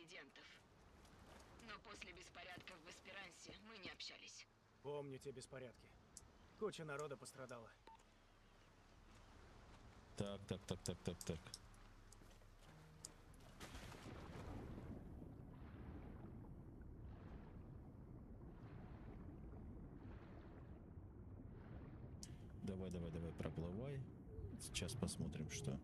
диссидентов. Но после беспорядков в Эсперансе мы не общались. Помню те беспорядки. Куча народа пострадала. Так. Давай, проплывай. Сейчас посмотрим, что.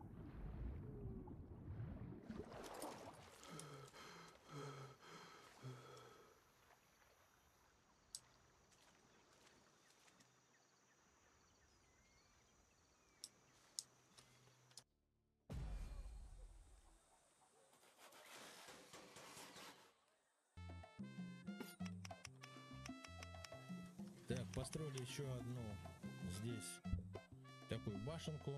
Так, построили еще одну здесь такую башенку.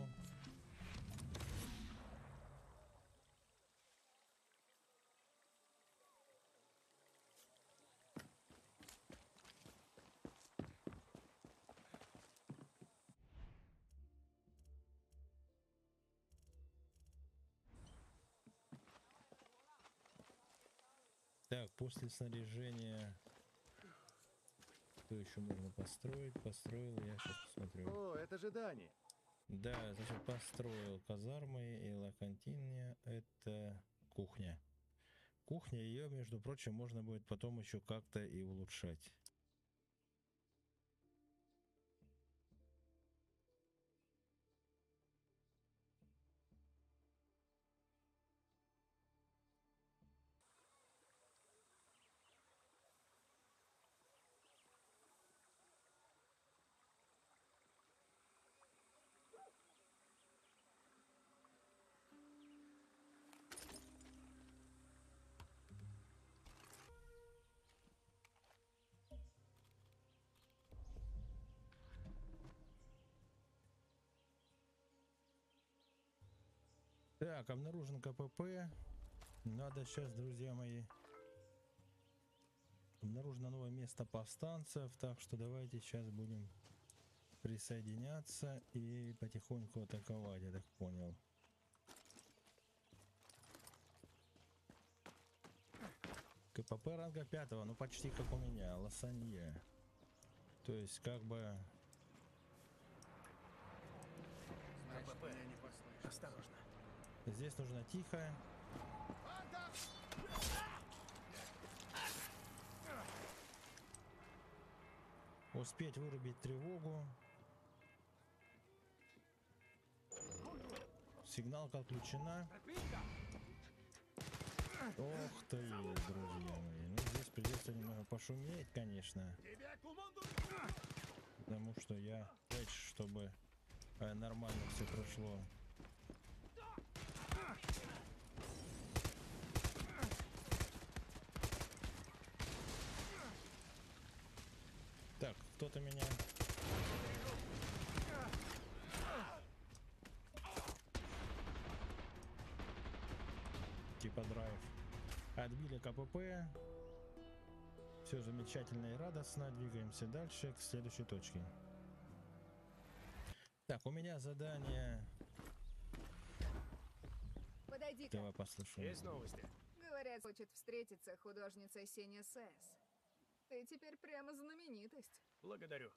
Так, после снаряжения что еще можно построить? Построил, я сейчас посмотрю. О, это же Дани. Да, значит, построил казармы и лакантиния. Это кухня. Кухня, ее, между прочим, можно будет потом еще как-то и улучшать. Так, обнаружен КПП. Надо сейчас, друзья мои. Обнаружено новое место повстанцев. Так что давайте сейчас будем присоединяться и потихоньку атаковать, я так понял. КПП ранга 5, ну почти как у меня, Лосанье. То есть как бы... КПП. Осторожно. Здесь нужно тихо. Успеть вырубить тревогу. Сигналка отключена. Ох ты, друзья мои. Ну здесь придется немного пошуметь, конечно. Потому что я хочу, чтобы нормально все прошло. Так, кто-то меня... Типа драйв. Отбили КПП. Все замечательно и радостно. Двигаемся дальше к следующей точке. Так, у меня задание... Подойди-ка. Давай послушаем. Есть новости? Говорят, хочет встретиться художница Сеня Сэс. Ты теперь прямо знаменитость. Благодарю.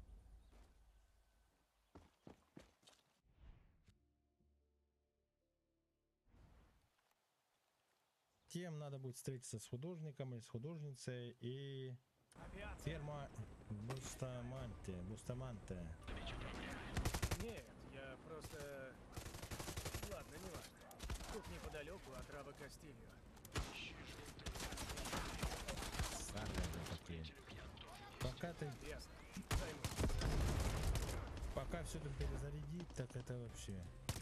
Тем надо будет встретиться с художником или с художницей и... Ферма Бустаманте. Нет, я просто... Ладно, не важно. Тут неподалеку отрава Кастильо. Пока ты... Ясно. Займусь. Пока все тут перезарядить, так это вообще...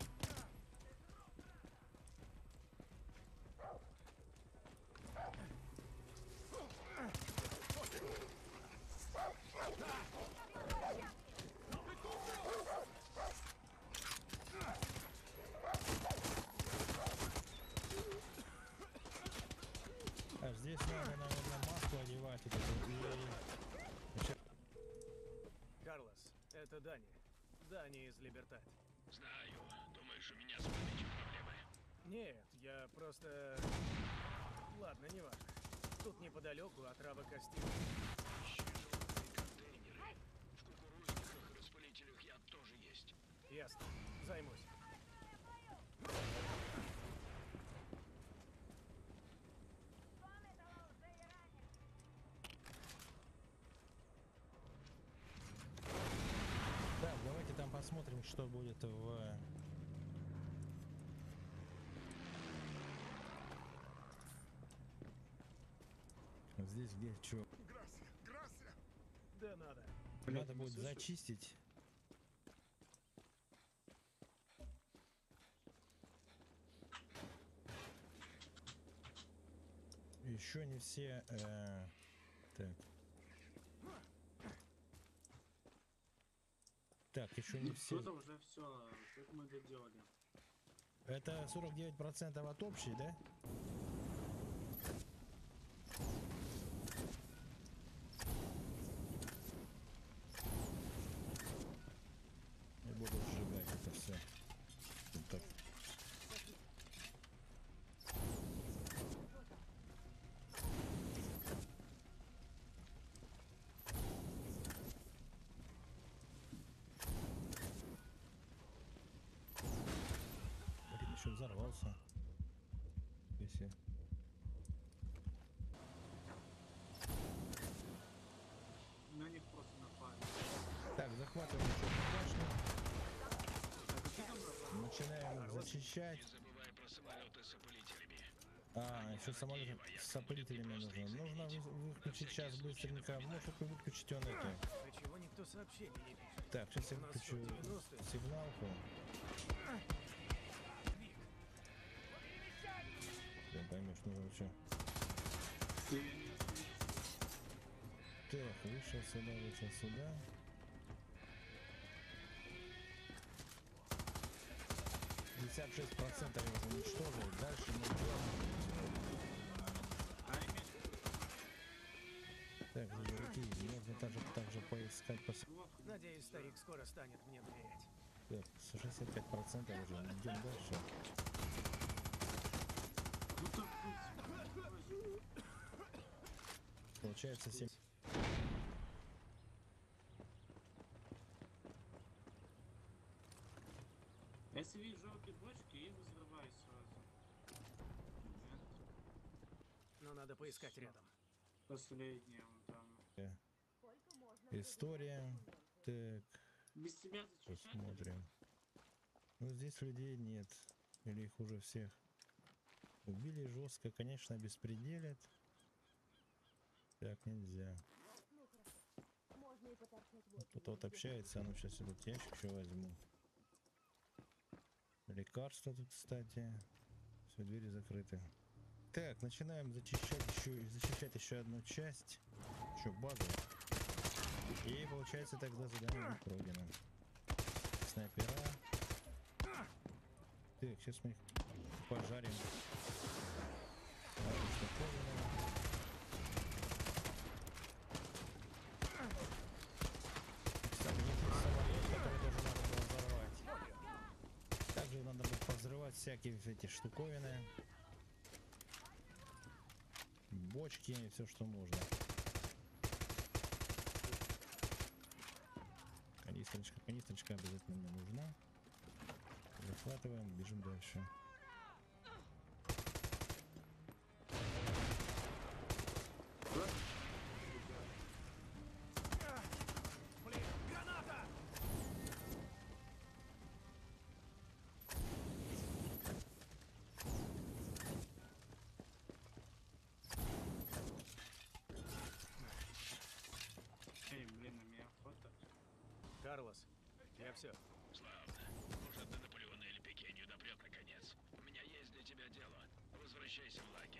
А здесь надо, наверное, маску одевать. Карлос, это Дани. Дани из Либертад. Знаю. Думаешь, у меня с памятью проблемы? Нет, я просто... Ладно, неподалеку отрава костей. Контейнеры. В кукурузниках и распылителях яд тоже есть. Ясно. Займусь. Так, давайте там посмотрим, что будет в... Здесь где что? Да надо. Надо будет зачистить. Еще не все... так. Так, еще не все. Что-то уже все, как мы доделали. Это 49% от общей, да? Я буду сжигать это все. Вот так. Блин, еще взорвался. Если... На них просто напали. Так, захватываем еще башню. Так, что там было? Начинаем их зачищать. Не забывай про самолеты с опылителями. Еще самолет с опылителями нужно. Нужно выключить сейчас быстренько. Может выключить он это. А чего никто сообщений не пишет? Так, сейчас я У нас выключу что, 90-е? сигналку. Ты поймешь, нужно что. Так, вышел сюда, вышел сюда. %56 я уже уничтожил. Дальше мы идем. Так, руки, можно также поискать. Надеюсь, старик скоро станет мне доверять. Так, 65% уже. Идем дальше. Получается 7. Если вижу желтые бочки, я взрываюсь сразу. Нет. Но надо поискать рядом. Последнее вон там. История. Так, Без тебя зачищать? посмотрим. Ну, здесь людей нет. Или их уже всех убили жестко. Конечно, беспределят. Так нельзя. Тут вот общается. А ну, сейчас этот ящик еще возьму. Лекарства тут, кстати. Все, двери закрыты. Так, начинаем зачищать еще одну часть. Еще базу. И получается тогда задание пройдено. Снайпера. Так, сейчас мы их пожарим. Кстати, есть самолет, который тоже надо было взорвать. Также надо будет повзрывать всякие эти штуковины. Бочки, все что можно. Канистрочка обязательно мне нужна. Захватываем, бежим дальше. Блин, граната! Эй, блин, на меня фото. Карлос, я все. Славно. Может, до Наполеона или Пекинью допрет наконец. У меня есть для тебя дело. Возвращайся в лагерь.